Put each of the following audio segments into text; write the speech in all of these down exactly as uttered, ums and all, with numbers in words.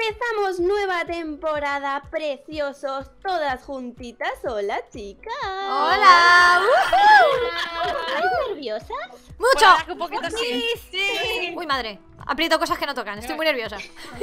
Empezamos nueva temporada, preciosos, todas juntitas. Hola, chicas. Hola. ¿Estáis nerviosas? ¡Mucho! Pues un poquito sí. Sí. Uy, madre. Aprieto cosas que no tocan. Estoy muy nerviosa.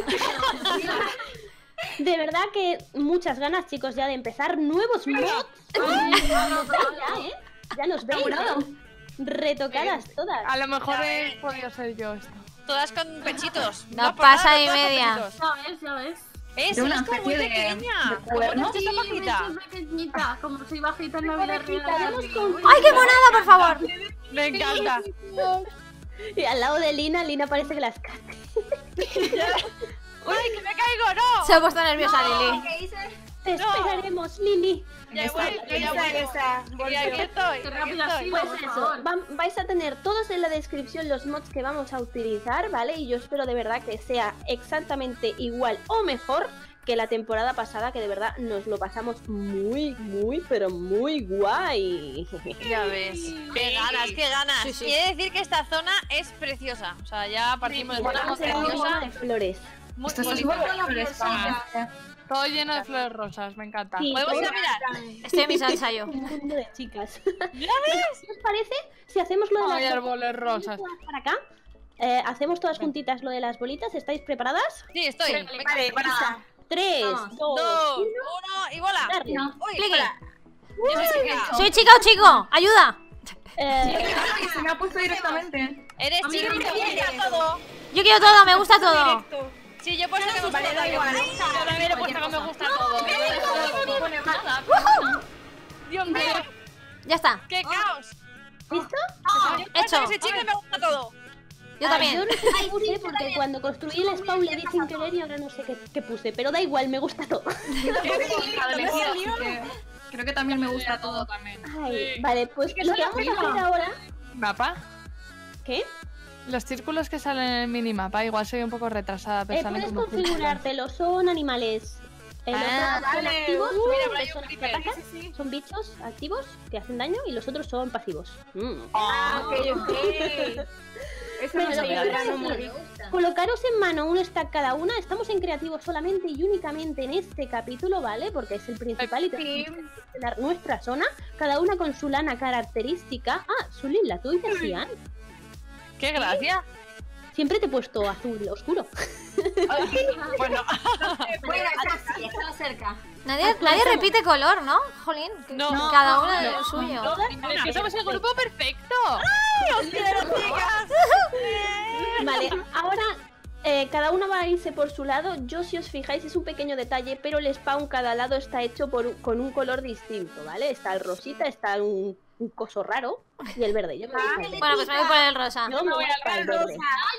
De verdad que muchas ganas, chicos, ya de empezar nuevos mods. Ya, ¿eh? Ya nos veis, ¿eh? Retocadas todas. A lo mejor he podido ser yo esto. Todas con pechitos. No por pasa nada, y todas con media. pechitos. Ya ves, ya ves. Eh, De una eres como muy especie de- pequeña. de ¿Cómo cuerno. te haces tan bajita? Soy pequeñita, como soy bajita en la vida real. Vamos con- ¡Ay, qué monada, por favor! Me encanta. Y al lado de Lina, Lina parece que las cae. ¡Uy, que me caigo! ¡No! Se ha puesto nerviosa Lili. ¿Qué hice? Te No. esperaremos, Lili. Ya he vuelto, ya he Esa, vuelto. esa. Y aquí estoy, Qué aquí rápida estoy. ha sido. Pues por eso, favor. vam- vais a tener todos en la descripción los mods que vamos a utilizar, ¿vale? Y yo espero de verdad que sea exactamente igual o mejor que la temporada pasada, que de verdad nos lo pasamos muy, muy, pero muy guay. Ya ves. ¡Qué ganas, qué ganas! Sí, sí. Y he de decir que esta zona es preciosa. O sea, ya partimos de Vamos zona a hacer una preciosa. de flores. Muy Esto es bonita. igual que flores Todo lleno de flores rosas, me encanta. Sí, ¿Podemos ir a todo mirar? Estoy en mi salsa yo. un mundo de chicas. ¿Ya ¿Qué os parece si hacemos lo de Hay las árboles rosas. bolitas para acá? Eh, hacemos todas juntitas lo de las bolitas. ¿Estáis preparadas? Sí, estoy. Vale, Venga. vale, para. Tres, Vamos. dos, Dos, uno, uno y bola. darle. Uy, Clique. hola. Yo soy chica. ¿Soy chica o chico? ¡Ayuda! Eh, Ay, se me ha puesto directamente. Eres A mí chica no y me te gusta quieres. todo. Yo quiero todo, me gusta todo. Sí, yo he puesto que me gusta Vale, da todo. igual. Yo también he puesto que me gusta todo. No pone nada. Dios mío, Ya está. qué caos. ¿Listo? Yo he puesto Hecho. que soy chica y me gusta todo. Yo Yo también. no sé qué puse porque cuando construí el spawn le di sin querer y ahora no sé qué, qué puse, pero da igual, me gusta todo. Creo que también me gusta todo. Ay, vale, pues lo que vamos a hacer ahora... ¿Mapa? ¿Qué? Los círculos que salen en el minimapa, igual soy un poco retrasada, pero Eh, salen puedes como círculos. configurártelo, son animales. El Ah, otro son vale. activos, Uh, mira, por ahí personas un que creeper. atacan, son bichos activos que hacen daño y los otros son pasivos. Mm. Ah, ok, ok. Eso Bueno, no lo que sabía. vamos a hacer, colocaros en mano un stack cada una. Estamos en creativo solamente y únicamente en este capítulo, ¿vale? Porque es el principal y tenemos que gestionar nuestra zona, cada una con su lana característica. Ah, Zulín, la tuya, Sian. Qué gracia. Siempre te he puesto azul oscuro. Bueno, Bueno, está sí, está cerca. Nadie, nadie repite color, ¿no? Jolín. que- No. Cada uno No. el suyo. Es que somos el grupo perfecto. os quiero, chicas. Vale, ahora eh, cada una va a irse por su lado. Yo, si os fijáis, es un pequeño detalle, pero el spawn cada lado está hecho por un- con un color distinto, ¿vale? Está el rosita, está un, un coso raro y el verde. Yo me voy por el verde. Bueno, pues me voy por el rosa. Yo me voy para el verde.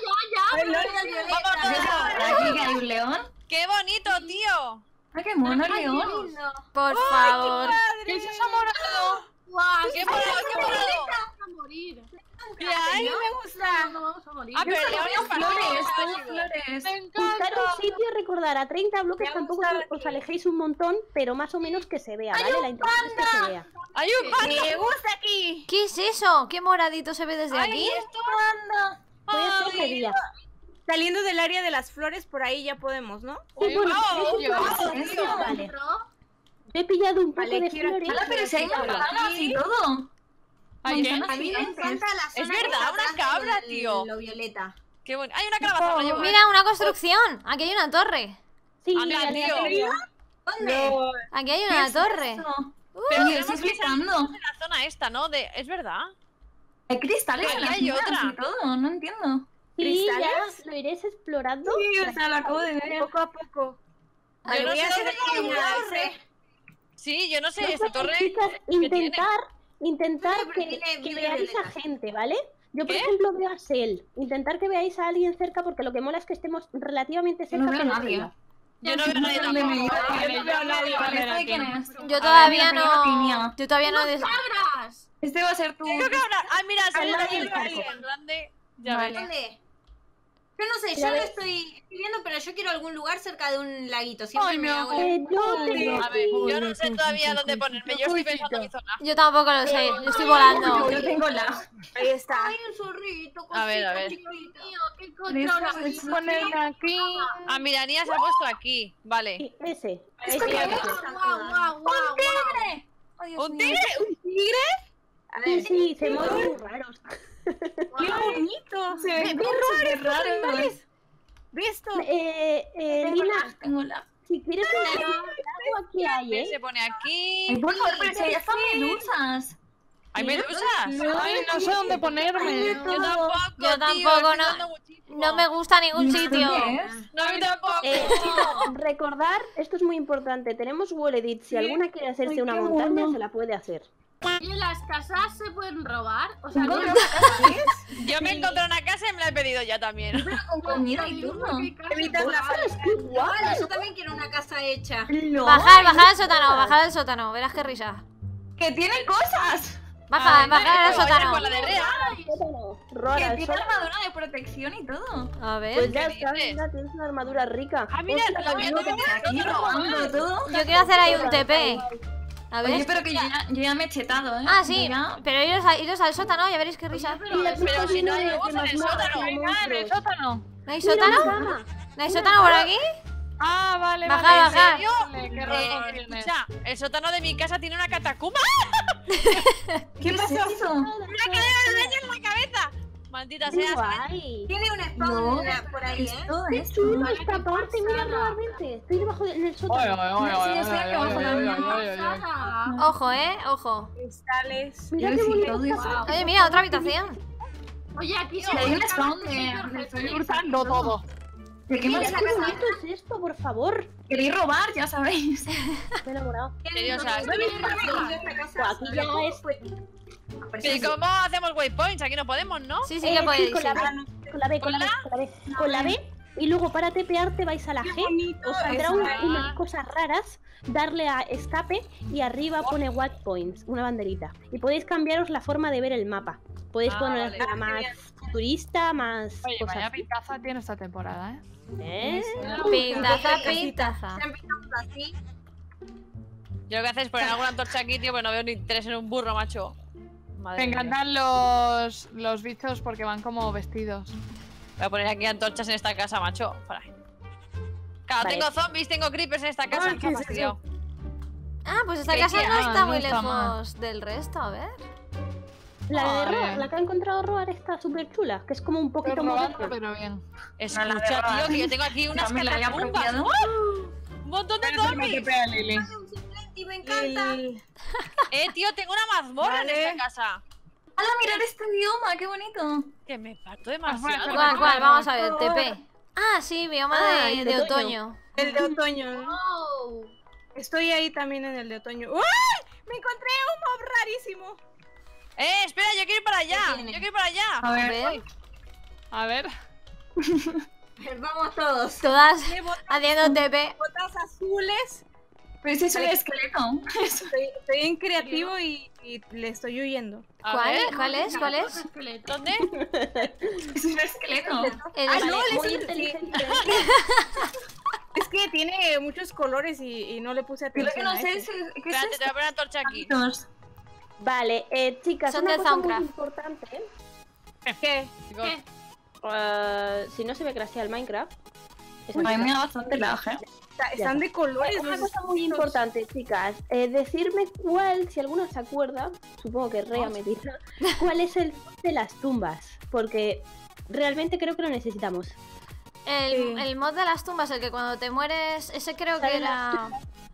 Aquí hay un león. ¡Qué bonito, tío! Ay, qué mono el león. Por favor. ¿Qué es eso morado? ¡Guau! ¡Qué morado, qué morado! Vamos a morir. ¿Qué hay? me gusta. No vamos a morir. Ah, pero el león es Flores, pasivo. todo flores. Me Buscar encanta. un sitio, recordar a treinta bloques, Me tampoco gusta os, os alejéis un montón, pero más o menos que se vea, ¿vale? La intención es que se vea. ¡Hay un panda! Me gusta aquí. ¿Qué es eso? ¿Qué moradito se ve desde aquí? Voy a hacer de día. Saliendo del área de las flores, por ahí ya podemos, ¿no? Sí, bueno, wow, es un poco- Eso. vale. He pillado un poco Vale, de quiero- flores. Hala, pero si hay manzanas y todo. Ay, ¿qué? Manzanas A mí me gigantes. encanta la zona Es verdad, esa una atrás cabra, del- tío. Lo violeta. ¡Qué bueno! ¡Hay una calabaza! la llevo, ¿eh? Mira, una construcción. Aquí hay una torre. Sí, Anda, ya tío. le he pillado. ¿Dónde? Aquí hay ¿Qué una es torre. eso? Pero Pero tenemos estoy que salir flipando. de la zona esta, ¿no? De... ¿Es verdad? Hay cristales Aquí en las hay minas otra. y todo, no entiendo. Sí, ya ¿Cristales? lo iréis explorando. Sí, o sea, lo acabo de ver. Poco a poco. Ay, Yo no voy a sé hacer dónde aquí hay una una torre. Sí, yo no sé, No esta sé, torre... chicas, tiene? intentar, intentar Sí, porque que, tiene que vidrio veáis a violeta. gente, ¿vale? Yo, por ¿Qué? ejemplo, veo a Sel. Intentar que veáis a alguien cerca porque lo que mola es que estemos relativamente cerca. No veo a pero nadie. arriba. Yo no veo a nadie ¿Dónde me tampoco. iba? Yo no veo a nadie. Vale, Vale, ¿este quién aquí. es? Yo A todavía ver, mira, piña. no. Yo todavía no he des- ¡Cabras! Este va a ser tu... ¡Qué cabra! ¡Ay, mira! Se Al ve lado aquí del el barco. alien grande. Ya Vale. ves. ¿Dónde? Yo no sé, yo lo estoy viendo, pero yo quiero algún lugar cerca de un laguito. Siempre Ay, me mi hago amor. la- Eh, yo tengo A ver, yo no sé todavía dónde ponerme. Yo estoy pensando en mi zona. Yo tampoco lo sé, yo estoy volando. Yo tengo la. Ahí está. Ay, un zorrito, A ver, a ver. cosita chiquita. Tío, ¿qué controla? Ponerme aquí. Ah, mira, Nia se ha puesto aquí. Vale. Sí, ese. Es ese que ese. Guau, guau, guau, guau. ¿Un tigre? A Sí, ver, sí, se mueven muy raros. ¡Qué bonito! Se ve súper raro. ¿Visto? Eh, eh, Tengo Lina, la, tengo la. si quieres poner algo aquí hay, ¿eh? Se pone Ay, aquí. por favor, pero si hay hasta medusas. ¿Hay medusas? Ay, no sé dónde ponerme. Yo tampoco, Yo tío, tampoco, estoy no. dando muchísimo. No me gusta ningún ¿Esto sitio. qué es? No, a mí tampoco. Eh, chicos, recordar, esto es muy importante. Tenemos wall edit. Si alguna quiere hacerse una montaña, se la puede hacer. ¿Y las casas se pueden robar? O sea, ¿Tengo yo- una casa aquí? Yo me encontré una casa y me la he pedido ya también. Con comida y todo. Evitas la Vale, yo también quiero una casa hecha. No. Bajar, bajar al sótano, bajar al sótano, verás qué risa. Que tienen cosas. Baja, Ay, bajar al vaya sótano. con la de Rea. Sótano, Que Rora, el tiene sótano. armadura de protección y todo. A Pues ver, ya ¿qué está, dices? venga, tienes una armadura rica. Ah, mira, Hostia, la mía pues también no, tiene Aquí robando todo. yo quiero hacer ahí un T P. A Oye, ver. pero que yo ya, yo ya me he chetado, ¿eh? Ah, sí, Yo ya- pero iros, a- iros al sótano, ya veréis qué risa. Pero si no hay luz en el sótano. Venga, en el sótano. ¿No hay Mira, sótano? una cama. ¿No hay sótano por aquí? Ah, vale, Baja, vale. baja. ¿En serio? Vale, qué Eh, razón tienes. escucha, el sótano de mi casa tiene una catacumba. ¿Qué es eso? ¡Una cadena de araña en la cabeza! Maldita Qué sea. guay. Tiene un spawn No, en la- por ahí, Es ¿eh? todo Qué esto. chulo esta parte, mira realmente. Estoy debajo de, en el Oye, sótano. oye, oye, Sí, oye, yo sé que abajo oye, también oye, oye, oye. Sara. Ojo, eh, ojo. cristales. Mira Yo qué sí, bonito todo está. eso. Oye, mira, otra habitación. Oye, aquí Sí, hay un spawn de- Estoy hurtando todo. ¿De qué más Mira qué bonito es esto, por favor. queréis robar? Ya sabéis. Me he enamorado. Serio, o sea, Esta casa- Aquí ya es. ¿Y cómo hacemos waypoints? Aquí no podemos, ¿no? Sí, sí Eh, que sí, podéis. con la sí. B, con la B, con la B, con la B, con la B, y luego para tepearte vais a la G, os saldrá un- unas cosas raras, darle a escape y arriba pone waypoints, una banderita. Y podéis cambiaros la forma de ver el mapa. Podéis Ah, ponerla vale. más futurista, más Oye, cosas vaya así. pintaza tiene esta temporada, ¿eh? ¿Eh? Pintaza, pintaza. Ya empezamos así. Yo lo que hacer es poner alguna antorcha aquí, tío, porque no veo ni interés en un burro, macho. Madre Me mía. encantan los, los bichos porque van como vestidos. Voy a poner aquí antorchas en esta casa, macho. Para. Claro, Vale. tengo zombies, tengo creepers en esta casa. Ay, ¿qué me ha es fastidiado. Ah, pues esta ¿Qué casa no quieres? está No muy está mal. lejos del resto, a ver. La de Vale. Roar, la que ha encontrado Roar está súper chula, que es como un Estoy poquito robando, moderna. pero bien. Escucha, No, la verdad. tío, que yo tengo aquí unas Ya me la había catacumbas. apropiado. ¡Uh! Un montón de Espérate que me zombies. tepea Lili. Y me encanta. Y- Eh, tío, tengo una mazmorra Vale. en esta casa. ¡Hala, mirad este bioma! ¡Qué bonito! Que me parto Ah, demasiado. bueno, ¿Cuál, cuál? Vamos a ver, T P. Ah, sí, bioma Ah, de, el de de otoño. El de otoño, ¿no? Oh. Estoy ahí también en el de otoño. ¡Uy! Me encontré un mob rarísimo. Eh, espera, yo quiero ir para allá. tiene? Yo quiero ir para allá. A A ver. ver, A ver. Vamos todos. todas Tiene botas, haciendo T P. botas azules. Pero ese es un esqueleto. Estoy, estoy en creativo y, y le estoy huyendo. A ¿Cuál? ver, ¿Cuál es? ¿Cuál es? Esqueleto. ¿dónde? Es un esqueleto. El- Ah, no, Muy le- inteligente. Es que tiene muchos colores y, y no le puse Pero atención. que no a sé, eso. si- ¿qué es Espérate, te esto? voy a poner una antorcha aquí. Dos. Vale, eh, chicas, Son una de cosa muy Soundcraft. importante, ¿eh? ¿Qué? Chicos, Eh, si no se me crashea el Minecraft. es A mí así. me da bastante lag, ¿eh? Está- están de colores. Una los cosa muy estos. importante, chicas. Eh, decirme cuál, si alguno se acuerda, supongo que Rea me dirá, cuál es el de las tumbas. Porque realmente creo que lo necesitamos. El, Sí. el mod de las tumbas, el que cuando te mueres, ese creo que Sale era...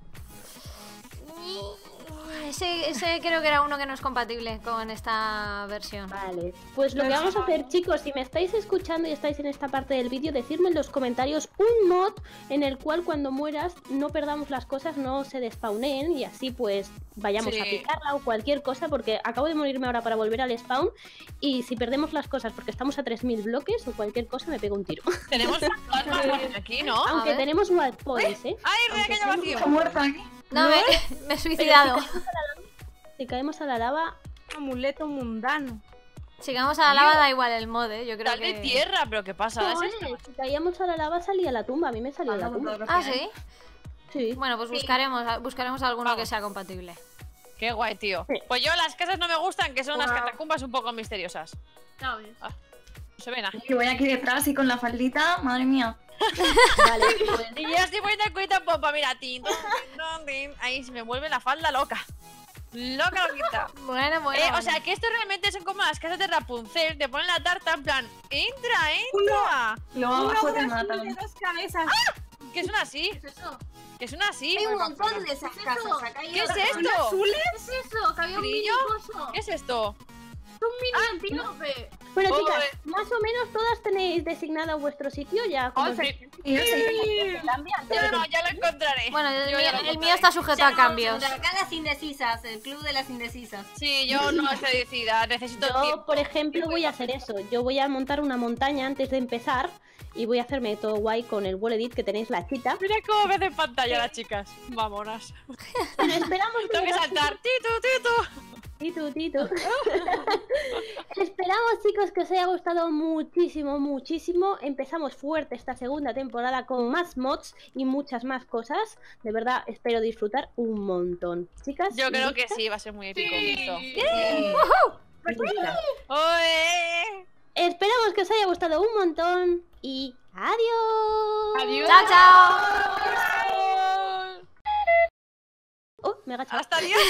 Ese, ese creo que era uno que no es compatible con esta versión. Vale, pues lo que vamos a hacer, chicos, si me estáis escuchando y estáis en esta parte del vídeo, decidme en los comentarios un mod en el cual cuando mueras no perdamos las cosas, no se despawneen y así pues vayamos Sí. a picarla o cualquier cosa, porque acabo de morirme ahora para volver al spawn y si perdemos las cosas porque estamos a tres mil bloques o cualquier cosa me pego un tiro. tenemos fantasmas aquí, ¿no? Aunque ver. tenemos wild points, ¿eh? ¡Ay, Rea, que haya vacío! Está muerto aquí. No, me, me he suicidado. Si caemos a la lava, Amuleto mundano. Si caemos a la lava da igual el mod, ¿eh? Yo creo Dale que... tierra, pero ¿qué pasa? ¿Es esto? Oye, si caíamos a la lava salía la tumba, a mí me salió la tumba. Ah, ¿sí? Sí. Bueno, pues buscaremos, buscaremos alguno Vamos. que sea compatible. Qué guay, tío. Pues yo las casas no me gustan, que son unas catacumbas un poco misteriosas. Ya ves. No se ven ahí. Y voy aquí detrás y con la faldita, madre mía. Vale, pues Y yo estoy poniendo el cuita popa, mira, tin, tin, tin, tin. Ahí se me vuelve la falda loca. Loca, loquita. Bueno, bueno. Eh, o bueno. sea, que esto realmente son como las casas de Rapunzel. Te ponen la tarta en plan, entra, entra. Luego Un abajo te ogro azul de matan. dos cabezas. Que son así, ¿Qué es eso? que son así. Hay un montón de esas ¿Qué es casas. eso? Acá hay ¿Qué es otra. esto? ¿Qué es eso? Que había un mini ¿Grillo? coso. ¿Qué es esto? Un mini antílope. Bueno, Oye. chicas, más o menos todas tenéis designado vuestro sitio ya. como Oh, sí. Y yo sé Yo no, ya lo encontraré. Bueno, el, Yo mío, ya lo el mío encontraré. está sujeto a cambios. De acá las indecisas, el club de las indecisas. Sí, yo no estoy decidida, necesito Yo, tiempo. por ejemplo, voy a hacer eso. Yo voy a montar una montaña antes de empezar y voy a hacerme todo guay con el wall edit que tenéis la chita. Mira cómo ves en pantalla las chicas. Vámonos. Bueno, esperamos Tengo que llegar- saltar. Tito, tito. Tito, Tito. Esperamos, chicos, que os haya gustado muchísimo, muchísimo. Empezamos fuerte esta segunda temporada con más mods y muchas más cosas. De verdad, espero disfrutar un montón. Chicas, Yo creo que ¿listas? sí, va a ser muy épico esto. ¿Listas? ¡Oe! Esperamos que os haya gustado un montón y adiós. Adiós. ¡Chao, chao! Oh, me he agachado. ¡Hasta Dios!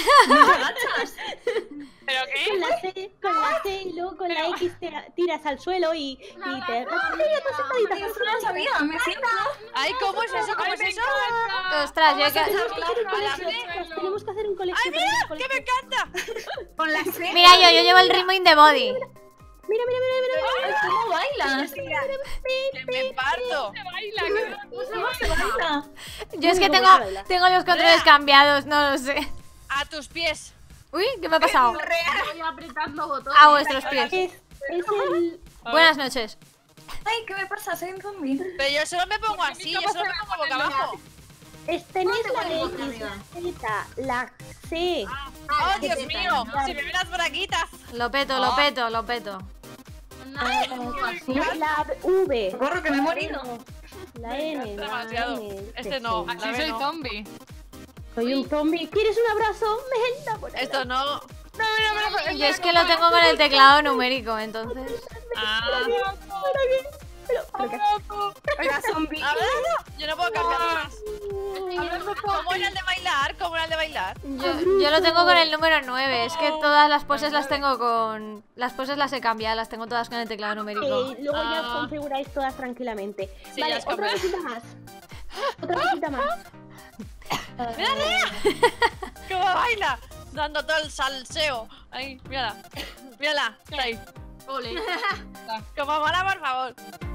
¿Pero Con qué? la C, con la C y luego con la X te tiras al suelo y, y te agachas. Eso no lo sabía, me siento. Ay, ¿cómo es eso? ¿Cómo es eso? Ostras, yo he ca- Tenemos que hacer un A la colegio, C. chicas, tenemos que hacer un colegio. ¡Ay, para ir al mira! ¡Que me colegio. encanta! Con la C. Mira yo, yo llevo el ritmo in the body. Mira, mira, mira, mira, mira. ¿Cómo bailas? ¡Que me parto! ¿Cómo se baila? Yo es que Muy tengo, buena baila. tengo los controles cambiados, no lo sé. A tus pies. Uy, ¿qué me ha pasado? Estoy apretando botones. A vuestros pies. Es, es el... Buenas noches. Ay, ¿qué me pasa? Soy un zombie. Pero yo solo me pongo así, yo solo me pongo boca abajo. Es, tenéis la pones boca X, arriba? la Z, la C. ¡Oh, Dios mío! ¡Si me ven las braguitas! Lo peto, lo peto, lo peto. La, la V. Corro, que me he morido. La N. La Demasiado. N. Este no. Sí. La Sí, B soy no. zombie. Soy un zombie. ¿Quieres un abrazo? Venga, por ahí. Esto no. Yo es que lo tengo con el teclado numérico, entonces. Ah. Pero, pero ¿qué? Oiga, zombie. A ver, yo no puedo cambiar más. ¿Cómo era el de bailar? ¿Cómo era el de bailar? Yo, yo lo tengo con el número nueve. Es que todas las poses las tengo con. Las poses las he cambiado, las tengo todas con el teclado numérico. Eh, luego ya os Ah. configuráis todas tranquilamente. Sí, vale, ya os otra cambiaré. cosita más. Otra cosita más. ¿Cómo baila? Dando todo el salseo. Ahí, mírala. Mírala. Está ahí. Ole. Como mola, por favor.